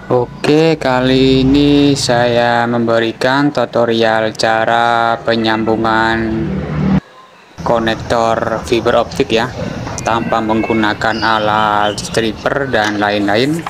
Oke, kali ini saya memberikan tutorial cara penyambungan konektor fiber optik ya, tanpa menggunakan alat stripper dan lain-lain,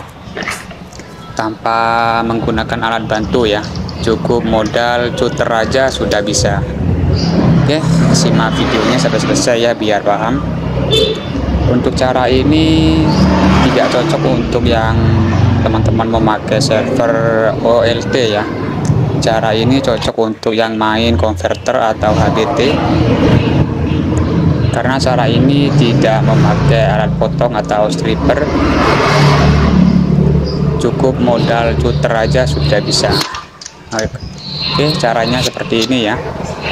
tanpa menggunakan alat bantu ya, cukup modal cutter aja sudah bisa. Oke, simak videonya sampai selesai ya biar paham. Untuk cara ini tidak cocok untuk yang teman-teman memakai server OLT ya. Cara ini cocok untuk yang main konverter atau HDT, karena cara ini tidak memakai alat potong atau stripper, cukup modal cutter aja sudah bisa. Oke, caranya seperti ini ya.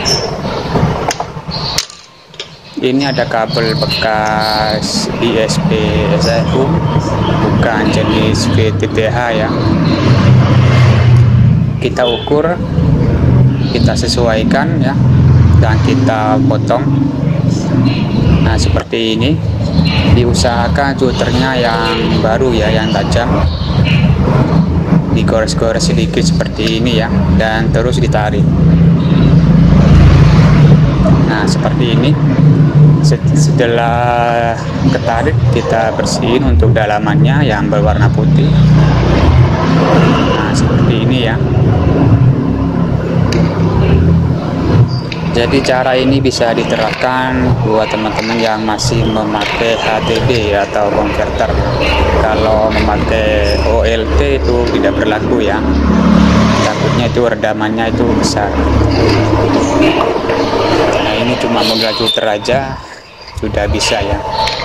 Ini ada kabel bekas ISP SLHUM, bukan jenis VTTH ya. Kita ukur, kita sesuaikan ya, dan kita potong. Nah seperti ini. Diusahakan cutternya yang baru ya, yang tajam. Digores-gores sedikit seperti ini ya, dan terus ditarik. Nah seperti ini. Setelah ketarik, kita bersihin untuk dalamannya yang berwarna putih. Nah seperti ini ya. Jadi cara ini bisa diterapkan buat teman-teman yang masih memakai HDD atau konverter. Kalau memakai OLT itu tidak berlaku ya, takutnya itu redamannya itu besar. Nah ini cuma modal cutter aja sudah bisa ya.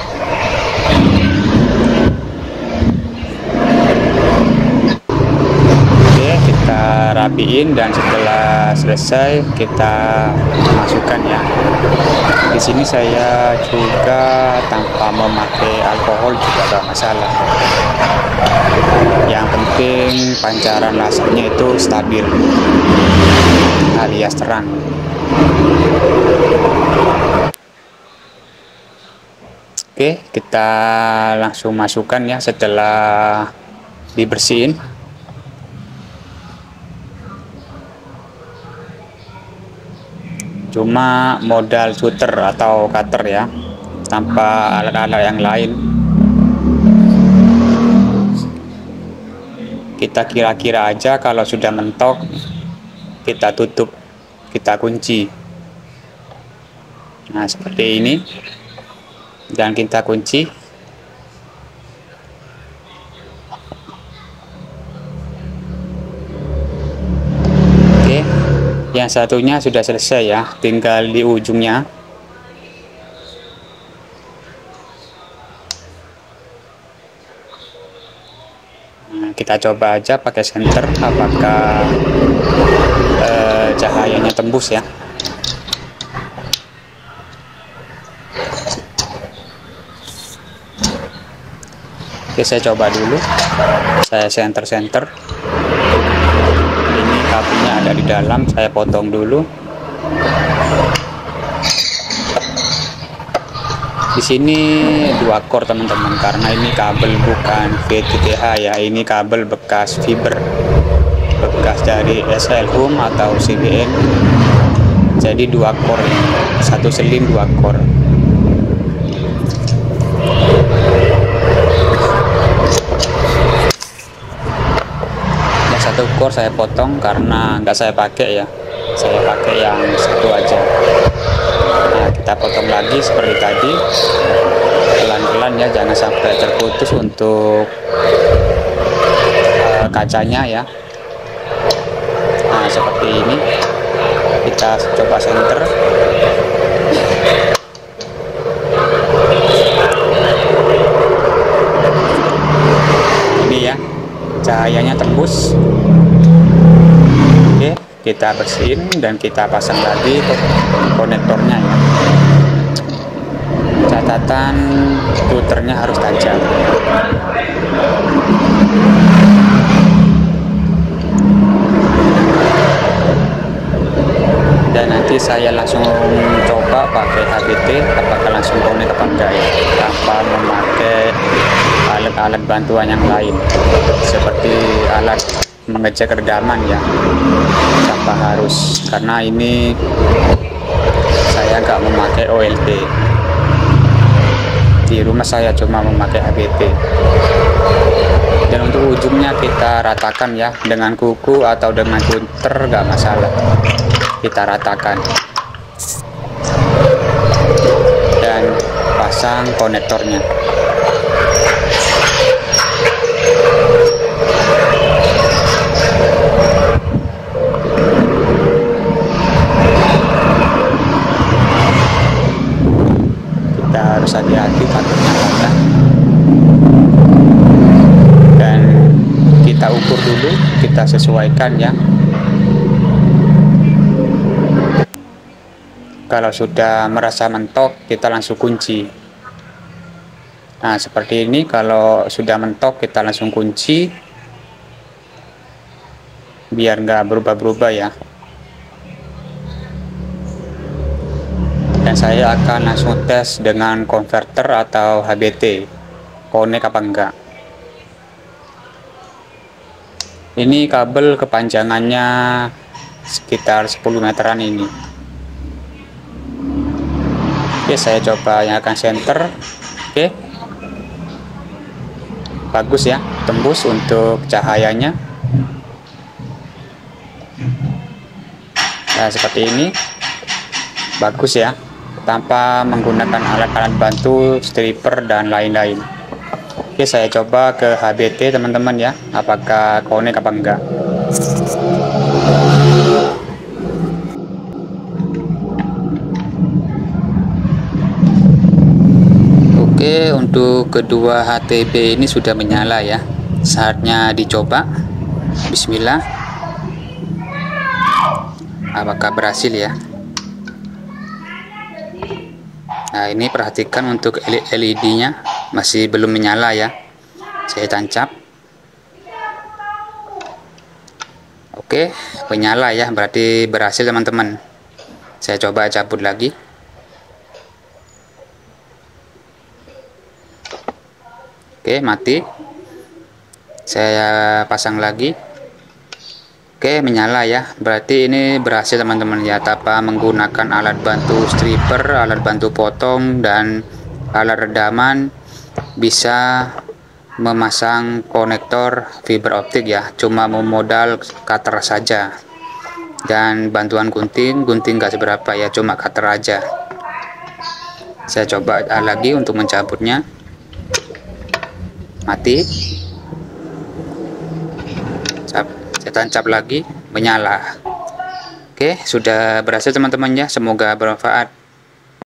Oke, kita rapiin dan setelah selesai kita masukkan ya. Di sini saya juga tanpa memakai alkohol juga gak masalah. Yang penting pancaran lasernya itu stabil alias terang. Oke, kita langsung masukkan ya setelah dibersihin. Cuma modal cutter atau cutter ya, tanpa alat-alat yang lain. Kita kira-kira aja, kalau sudah mentok kita tutup, kita kunci. Nah seperti ini, dan kita kunci. Oke, yang satunya sudah selesai ya, tinggal di ujungnya. Nah, kita coba aja pakai senter, apakah cahayanya tembus ya. Oke, saya coba dulu. Saya senter. Ini kabelnya ada di dalam, saya potong dulu. Di sini 2 core teman-teman, karena ini kabel bukan VTTH ya, ini kabel bekas fiber, bekas dari SLHUM atau CBN. Jadi 2 core ini, satu seling 2 core. Satu core saya potong karena nggak saya pakai ya, saya pakai yang satu aja. Nah kita potong lagi seperti tadi, pelan-pelan ya, jangan sampai terputus untuk kacanya ya. Nah seperti ini, kita coba senter. Ini ya, cahayanya tembus. Oke, kita bersihin dan kita pasang lagi konektornya ya. Catatan cutternya harus tajam. Dan nanti saya langsung coba pakai HDT, apakah langsung konek apa enggak ya, tanpa memakai alat-alat bantuan yang lain seperti alat mengecek redaman ya, tanpa harus, karena ini saya nggak memakai OLT. Di rumah saya cuma memakai HBT. Dan untuk ujungnya kita ratakan ya, dengan kuku atau dengan punter nggak masalah, kita ratakan dan pasang konektornya. Kita harus hati-hati takutnya patah. Dan kita ukur dulu, kita sesuaikan ya. Kalau sudah merasa mentok, kita langsung kunci. Nah, seperti ini. Kalau sudah mentok, kita langsung kunci, biar nggak berubah-berubah ya. Dan saya akan langsung tes dengan konverter atau HBT, connect apa enggak. Ini kabel kepanjangannya sekitar 10 meteran ini. Oke, saya coba yang akan center. Oke, bagus ya, tembus untuk cahayanya. Nah, seperti ini bagus ya, tanpa menggunakan alat-alat bantu, stripper dan lain-lain. Oke, saya coba ke HBT teman-teman ya, apakah connect apa enggak. Oke, untuk kedua HTB ini sudah menyala ya, saatnya dicoba. Bismillah, apakah berhasil ya. Nah, ini perhatikan untuk LED-nya masih belum menyala ya. Saya tancap. Oke, menyala ya, berarti berhasil teman-teman. Saya coba cabut lagi. Oke, mati. Saya pasang lagi. Oke, menyala ya, berarti ini berhasil teman-teman ya, tanpa menggunakan alat bantu stripper, alat bantu potong, dan alat redaman. Bisa memasang konektor fiber optik ya, cuma memodal cutter saja, dan bantuan gunting nggak seberapa ya, cuma cutter aja. Saya coba lagi untuk mencabutnya. Mati. Saya tancap lagi, menyala. Oke, sudah berhasil teman-teman ya, semoga bermanfaat.